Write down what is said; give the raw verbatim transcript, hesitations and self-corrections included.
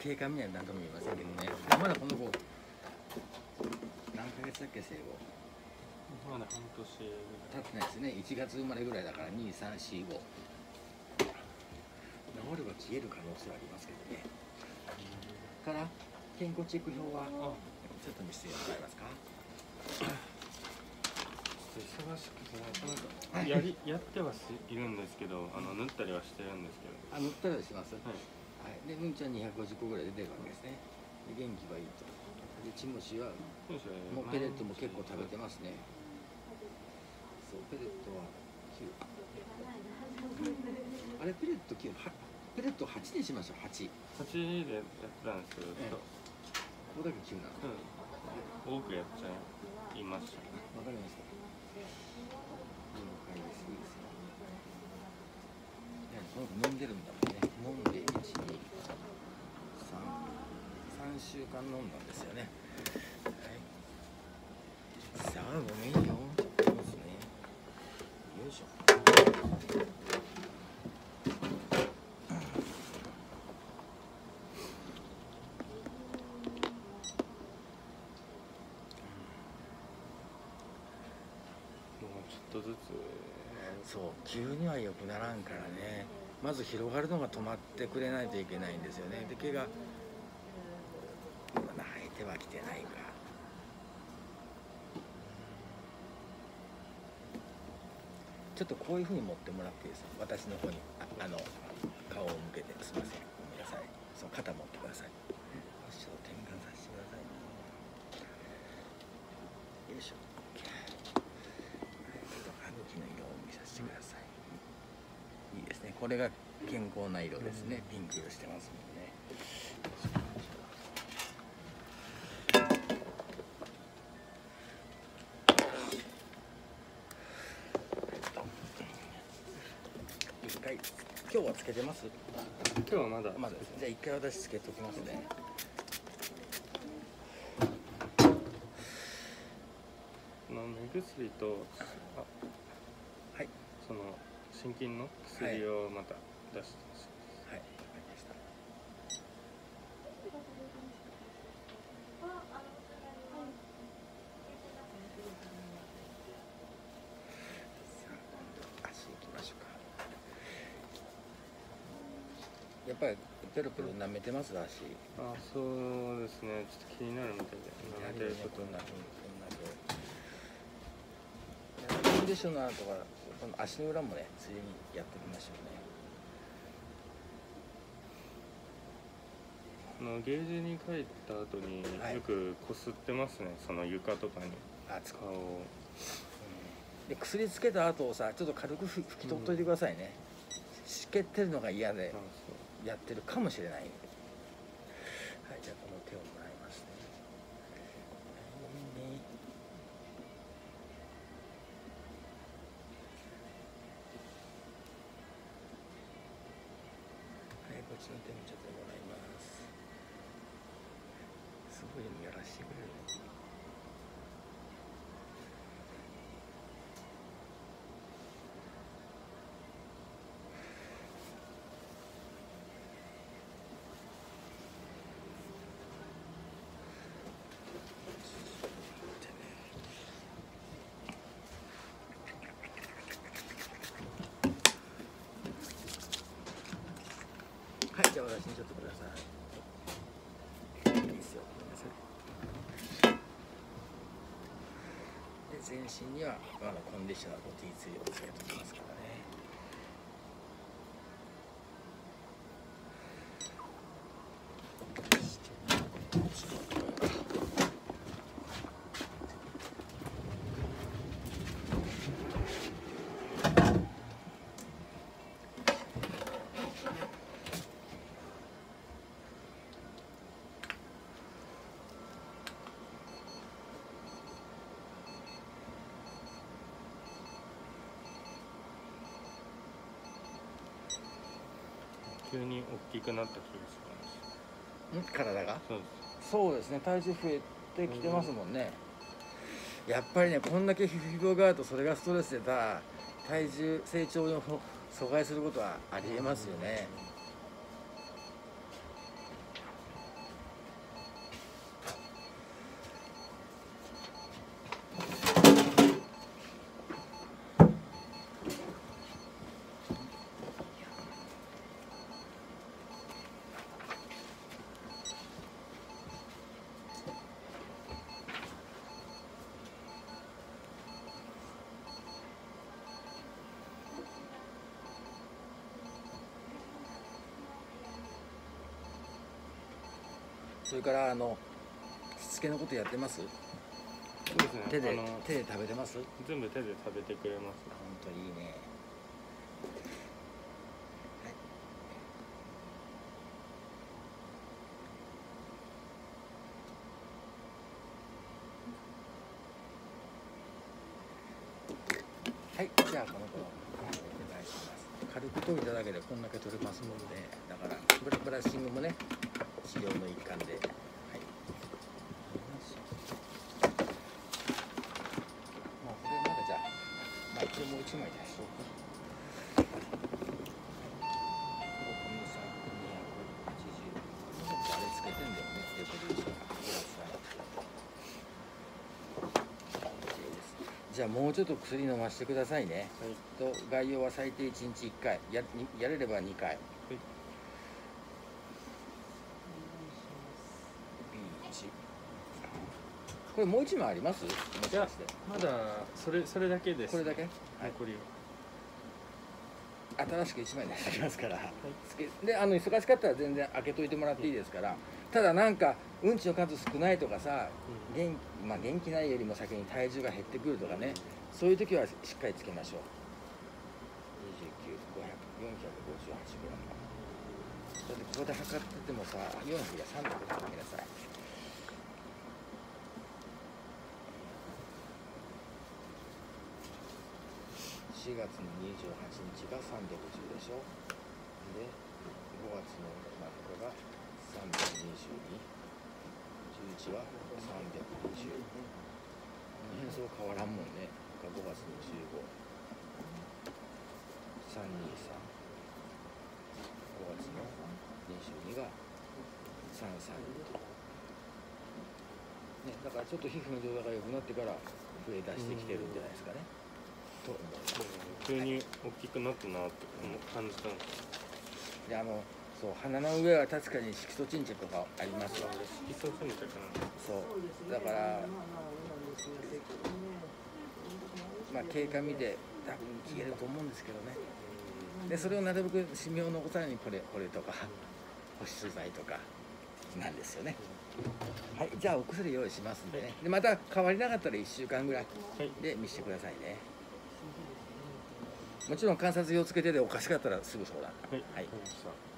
経過見ないと何とも言いませんけどね。まだこの子何ヶ月だっけ生後。 まだ半年ぐらい経ってないですね。いちがつ生まれぐらいだからに、さん、し、ご。治れば消える可能性はありますけどね。から健康チェック表はちょっと見せてもらえますか。 忙しくてなかなかやりやってはいるんですけど、あの縫ったりはしてるんですけど。 あ、塗ったりはします。 はい。 はい、で、うんちはにひゃくごじゅっこぐらい出てるわけですね。で、元気はいいと。で、チムシはもうペレットも結構食べてますね。そう、ペレットはきゅう。あれ、ペレットきゅう、ペレットはちにしましょう。はち。 はちでやったんですけど、ちょっとここだけきゅうなの。 うん。多くやっちゃいました。 わかりました。了解です。いいですよ。いや、この子飲んでるんだもんね。飲んでいち、に、さん、さんしゅうかん飲んだんですよね。はい。さあ、ごめんよ。ますね。よいしょ。 ちょっとずつ。 そう、急には良くならんからね。まず広がるのが止まってくれないといけないんですよね。で、毛が生えてはきてないか。ちょっとこういうふうに持ってもらっていいですか。私の方に あ, あの顔を向けて、すみません、ごめんなさい。その肩持ってください。ちょっと転換させてください。よいしょ。歯茎の色を見させてください。いいですね。これが健康な色ですね。ピンク色してますもんね。一回、今日はつけてます？ 今日はまだ。 まだですね。じゃあ一回私つけときますね。 この目薬と、あ、 はい。 その心筋の薬をまた出してほしいです。 はい、わかりました。さあ、今度足行きましょうか。やっぱりペロペロ舐めてます、足。 あ、そうですね。ちょっと気になるみたいで、舐めてることになる。 コンディショナーとかこの足の裏もね、ついにやってみましょうね。あのゲージに帰った後によくこすってますね、はい、その床とかに顔を、 うん、で薬つけた後をさ、ちょっと軽く拭き取っといてくださいね、うん、しけてるのが嫌でやってるかもしれない。はい、じゃあこの手をもらいますね。はい、こっちの手もちょっともらいます。すごいのやらしてくれる。はい、じゃあ私にちょっとください。いいですよ。ごめんなさい。で、全身にはあのコンディショナーと ティーツー をつけておきますからね。 急に大きくなった気がします。ん、体が？ そうです。 そうですね。体重増えてきてますもんね。やっぱりね、こんだけ皮膚病があるとそれがストレスでさ、体重成長を阻害することはありえますよね。 それからあのしつけのことやってます？ そうですね。 手であの手で食べてます？ 全部手で食べてくれます。 本当いいね。はい、じゃあこの子お願いします。軽く研いだだけでこんだけ取れますもんで、だからブラブラッシングもね治療の一環で、はい。まあこれまだじゃあ、まあ一応もう一枚出しとく。あれつけてんだよね、レボリューション。じゃあもうちょっと薬飲ませてくださいね。はい、と概要は最低いちにちいっかい、ややれればにかい。はい、これもういちまいあります？もしかして。 まだそれそれだけです。 これだけ？はい、 残りは。新しくいちまい出してきますから。はい、であの忙しかったら全然開けといてもらっていいですから。ただなんかうんちの数少ないとかさ、うん、元まあ元気ないよりも先に体重が減ってくるとかね、そういう時はしっかりつけましょう。にじゅうきゅう、ごひゃく、よんひゃくごじゅうはちグラム。だってここで測っててもさ、よんひゃくやさんびゃくってみなさい。しがつのにじゅうはちにちがさんびゃくじゅうでしょ。で、ごがつのなのかがさんびゃくにじゅうに、じゅういちはさんびゃくにじゅう。変装変わらんもんね。ごがつのじゅうご、さんびゃくにじゅうさん、ごがつのにじゅうにがさんびゃくさんじゅうね、だからちょっと皮膚の状態が良くなってから増え出してきてるんじゃないですかね。と思います。 急に大きくなったなって感じたんです。 で、あのそう鼻の上は確かに色素沈着とかありますよ。 色素沈着かな。 そうだからまあ経過見て多分消えると思うんですけどね。でそれをなるべくシミを残さないようにこれこれとか保湿剤とかなんですよね。はい、じゃあお薬用意しますんでね。でまた変わりなかったらいっしゅうかんぐらいで見せてくださいね。もちろん観察用つけてでおかしかったらすぐ相談。はい。はい。